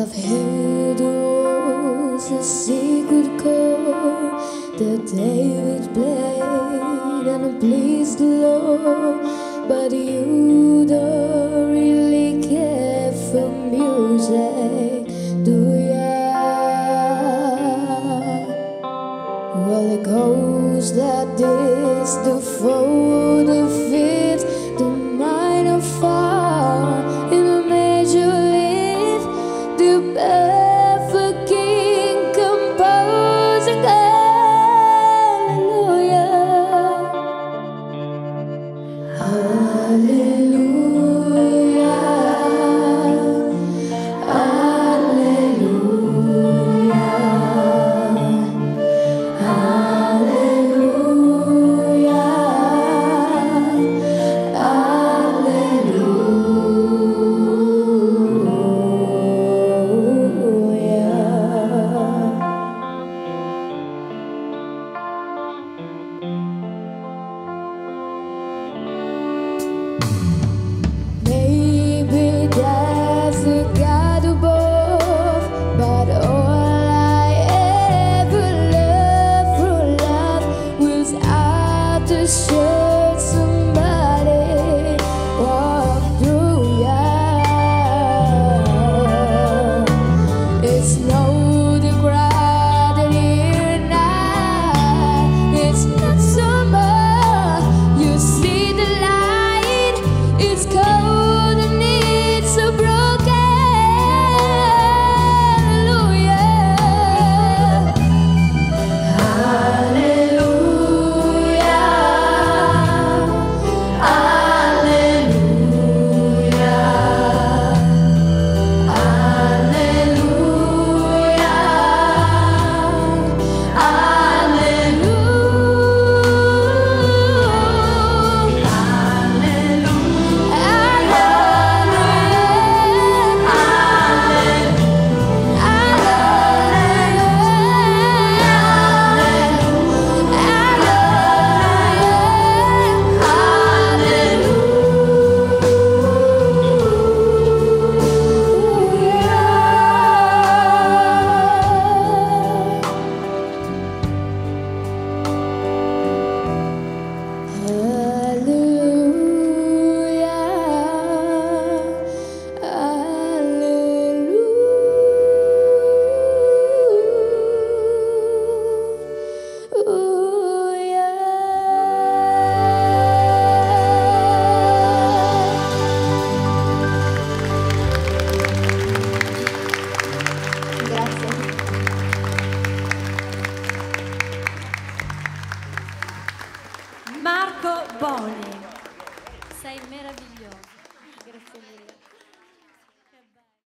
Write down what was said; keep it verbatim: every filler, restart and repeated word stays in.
I've heard there was a secret chord that David played and it pleased the Lord, but you don't really care for music, do ya? Well, it goes like this: the four, the fifth, the minor fall, in a major lift, the perfect king composing hallelujah, hallelujah, should somebody walk through ya? It's no the crowd here now. It's not summer. You see the light. It's cold and it's so broken. Marco Boni, sei meraviglioso.